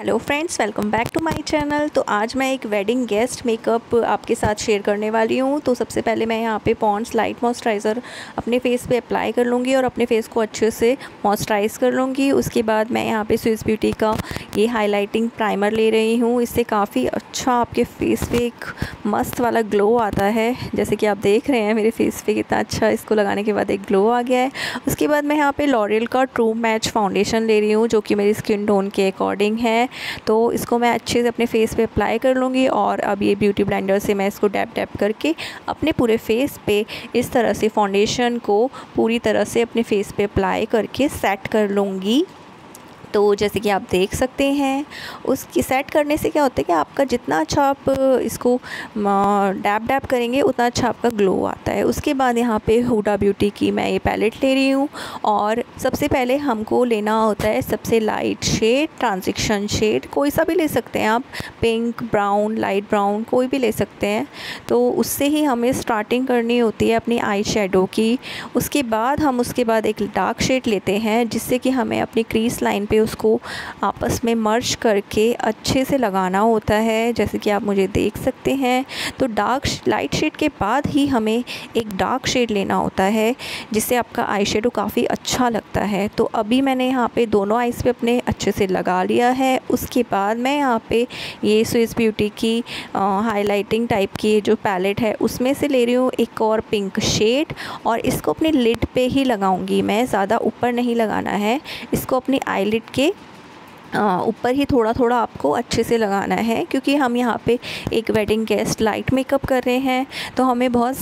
Hello friends, welcome back to my channel. तो आज मैं एक वेडिंग गेस्ट मेकअप आपके साथ शेयर करने वाली हूँ। तो सबसे पहले मैं यहाँ पे पॉन्ड्स लाइट मॉइस्चराइज़र अपने फेस पे अप्लाई कर लूँगी और अपने फेस को अच्छे से मॉइस्चराइज़ कर लूँगी। उसके बाद मैं यहाँ पे स्विस ब्यूटी का ये हाइलाइटिंग प्राइमर ले रही हूँ। इससे काफ़ी अच्छा आपके फेस पे एक मस्त वाला ग्लो आता है। जैसे कि आप देख रहे हैं मेरे फेस पे कितना अच्छा इसको लगाने के बाद एक ग्लो आ गया है। उसके बाद मैं यहाँ पे लॉरियल का ट्रू मैच फाउंडेशन ले रही हूँ, जो कि मेरी स्किन टोन के अकॉर्डिंग है। तो इसको मैं अच्छे से अपने फेस पे अप्लाई कर लूँगी और अब ये ब्यूटी ब्लेंडर से मैं इसको डैप डैप करके अपने पूरे फेस पे इस तरह से फाउंडेशन को पूरी तरह से अपने फेस पे अप्लाई करके सेट कर लूँगी। तो जैसे कि आप देख सकते हैं, उसकी सेट करने से क्या होता है कि आपका जितना अच्छा आप इसको डैप डैप करेंगे उतना अच्छा आपका ग्लो आता है। उसके बाद यहाँ पे हुडा ब्यूटी की मैं ये पैलेट ले रही हूँ और सबसे पहले हमको लेना होता है सबसे लाइट शेड, ट्रांजिशन शेड, कोई सा भी ले सकते हैं आप, पिंक, ब्राउन, लाइट ब्राउन, कोई भी ले सकते हैं। तो उससे ही हमें स्टार्टिंग करनी होती है अपनी आई शेडो की। उसके बाद एक डार्क शेड लेते हैं, जिससे कि हमें अपनी क्रीज लाइन पे उसको आपस में मर्ज करके अच्छे से लगाना होता है, जैसे कि आप मुझे देख सकते हैं। तो लाइट शेड के बाद ही हमें एक डार्क शेड लेना होता है, जिससे आपका आई शेडो काफ़ी अच्छा लगता है। तो अभी मैंने यहाँ पे दोनों आइज़ पे अपने अच्छे से लगा लिया है। उसके बाद मैं यहाँ पे ये स्विस ब्यूटी की हाइलाइटिंग टाइप की जो पैलेट है उसमें से ले रही हूँ एक और पिंक शेड, और इसको अपने लिड पे ही लगाऊंगी मैं, ज़्यादा ऊपर नहीं लगाना है। इसको अपनी आईलिड के ऊपर ही थोड़ा थोड़ा आपको अच्छे से लगाना है, क्योंकि हम यहाँ पे एक वेडिंग गेस्ट लाइट मेकअप कर रहे हैं। तो हमें बहुत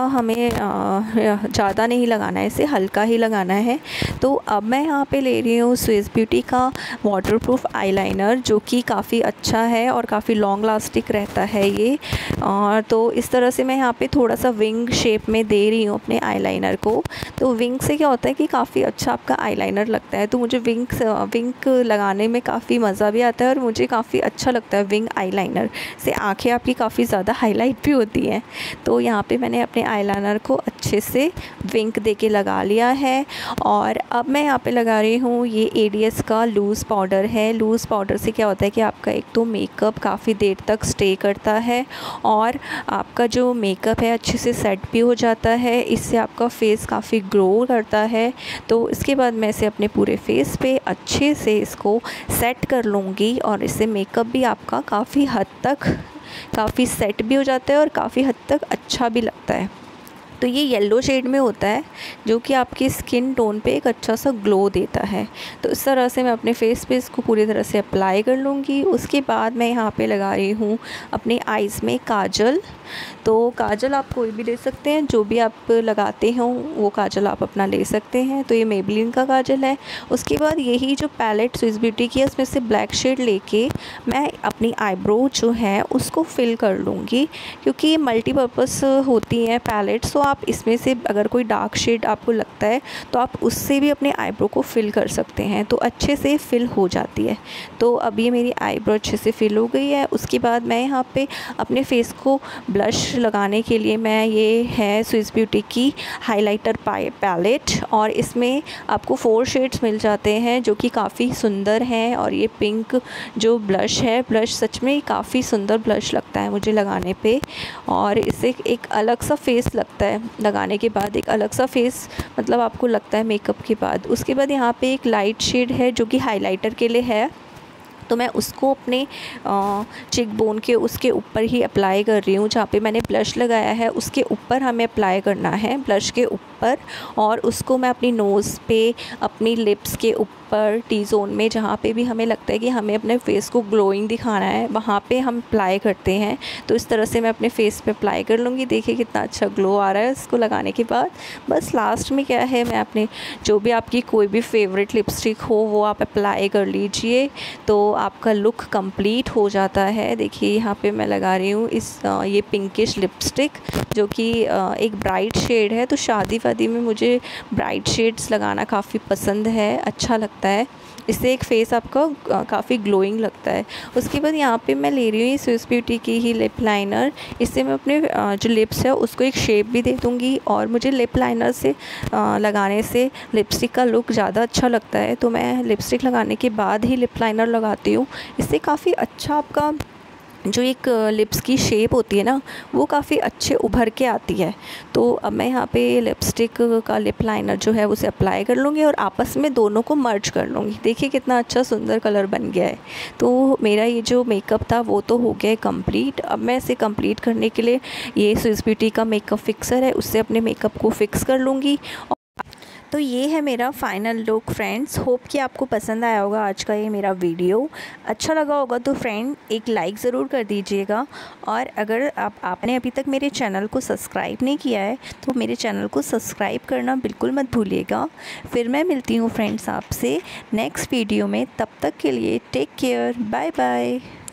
ज़्यादा नहीं लगाना है, इसे हल्का ही लगाना है। तो अब मैं यहाँ पे ले रही हूँ स्विस ब्यूटी का वाटरप्रूफ आईलाइनर, जो कि काफ़ी अच्छा है और काफ़ी लॉन्ग लास्टिक रहता है ये। और तो इस तरह से मैं यहाँ पे थोड़ा सा विंग शेप में दे रही हूँ अपने आईलाइनर को। तो विंग से क्या होता है कि काफ़ी अच्छा आपका आईलाइनर लगता है। तो मुझे विंग लगाने में काफ़ी मज़ा भी आता है और मुझे काफ़ी अच्छा लगता है। विंग आईलाइनर से आंखें आपकी काफ़ी ज़्यादा हाईलाइट भी होती हैं। तो यहाँ पे मैंने अपने आईलाइनर को अच्छे से विंग देके लगा लिया है। और अब मैं यहाँ पे लगा रही हूँ ये एडीएस का लूज़ पाउडर है। लूज़ पाउडर से क्या होता है कि आपका एक तो मेकअप काफ़ी देर तक स्टे करता है और आपका जो मेकअप है अच्छे से सेट भी हो जाता है। इससे आपका फेस काफ़ी ग्लो करता है। तो इसके बाद मैं इसे अपने पूरे फेस पे अच्छे से इसको सेट कर लूँगी और इससे मेकअप भी आपका काफ़ी हद तक काफ़ी सेट भी हो जाता है और काफ़ी हद तक अच्छा भी लगता है। तो ये येलो शेड में होता है, जो कि आपकी स्किन टोन पे एक अच्छा सा ग्लो देता है। तो इस तरह से मैं अपने फेस पे इसको पूरी तरह से अप्लाई कर लूँगी। उसके बाद मैं यहाँ पे लगा रही हूँ अपने आइज़ में काजल। तो काजल आप कोई भी ले सकते हैं, जो भी आप लगाते हो वो काजल आप अपना ले सकते हैं। तो ये मेबेलिन का काजल है। उसके बाद यही जो पैलेट स्विस ब्यूटी की है उसमें से ब्लैक शेड लेके मैं अपनी आईब्रो जो है उसको फिल कर लूँगी, क्योंकि ये मल्टीपर्पज़ होती है पैलेट्स। तो आप इसमें से अगर कोई डार्क शेड आपको लगता है तो आप उससे भी अपने आईब्रो को फिल कर सकते हैं, तो अच्छे से फिल हो जाती है। तो अब ये मेरी आईब्रो अच्छे से फिल हो गई है। उसके बाद मैं यहाँ पे अपने फेस को ब्लश लगाने के लिए मैं ये है स्विस ब्यूटी की हाइलाइटर पैलेट, और इसमें आपको 4 शेड्स मिल जाते हैं जो कि काफ़ी सुंदर हैं। और ये पिंक जो ब्लश है, ब्लश सच में काफ़ी सुंदर ब्लश लगता है मुझे लगाने पे, और इससे एक अलग सा फेस लगता है लगाने के बाद, एक अलग सा फेस मतलब आपको लगता है मेकअप के बाद। उसके बाद यहाँ पे एक लाइट शेड है जो कि हाइलाइटर के लिए है, तो मैं उसको अपने चिक बोन के उसके ऊपर ही अप्लाई कर रही हूँ। जहाँ पे मैंने ब्लश लगाया है उसके ऊपर हमें अप्लाई करना है, ब्लश के ऊपर। और उसको मैं अपनी नोज़ पे, अपनी लिप्स के ऊपर, टी जोन में, जहाँ पे भी हमें लगता है कि हमें अपने फेस को ग्लोइंग दिखाना है, वहाँ पे हम अप्लाई करते हैं। तो इस तरह से मैं अपने फेस पे अप्लाई कर लूँगी। देखिए कितना अच्छा ग्लो आ रहा है इसको लगाने के बाद। बस लास्ट में क्या है, मैं अपने जो भी आपकी कोई भी फेवरेट लिपस्टिक हो वो आप अप्लाई कर लीजिए, तो आपका लुक कंप्लीट हो जाता है। देखिए यहाँ पे मैं लगा रही हूँ ये पिंकिश लिपस्टिक, जो कि एक ब्राइट शेड है। तो शादी शादी में मुझे ब्राइट शेड्स लगाना काफ़ी पसंद है, अच्छा लगता है। इससे एक फ़ेस आपका काफ़ी ग्लोइंग लगता है। उसके बाद यहाँ पे मैं ले रही हूँ स्विस ब्यूटी की ही लिप लाइनर। इससे मैं अपने जो लिप्स है उसको एक शेप भी दे दूँगी, और मुझे लिप लाइनर से लगाने से लिपस्टिक का लुक ज़्यादा अच्छा लगता है, तो मैं लिपस्टिक लगाने के बाद ही लिप लाइनर लगाती हूँ। इससे काफ़ी अच्छा आपका जो एक लिप्स की शेप होती है ना, वो काफ़ी अच्छे उभर के आती है। तो अब मैं यहाँ पे लिपस्टिक का लिप लाइनर जो है उसे अप्लाई कर लूँगी और आपस में दोनों को मर्ज कर लूँगी। देखिए कितना अच्छा सुंदर कलर बन गया है। तो मेरा ये जो मेकअप था वो तो हो गया है कंप्लीट। अब मैं इसे कंप्लीट करने के लिए ये स्विस ब्यूटी का मेकअप फिक्सर है, उससे अपने मेकअप को फिक्स कर लूँगी। तो ये है मेरा फ़ाइनल लुक फ्रेंड्स। होप कि आपको पसंद आया होगा आज का ये मेरा वीडियो। अच्छा लगा होगा तो फ्रेंड एक लाइक ज़रूर कर दीजिएगा, और अगर आपने अभी तक मेरे चैनल को सब्सक्राइब नहीं किया है तो मेरे चैनल को सब्सक्राइब करना बिल्कुल मत भूलिएगा। फिर मैं मिलती हूँ फ्रेंड्स आपसे नेक्स्ट वीडियो में। तब तक के लिए टेक केयर, बाय बाय।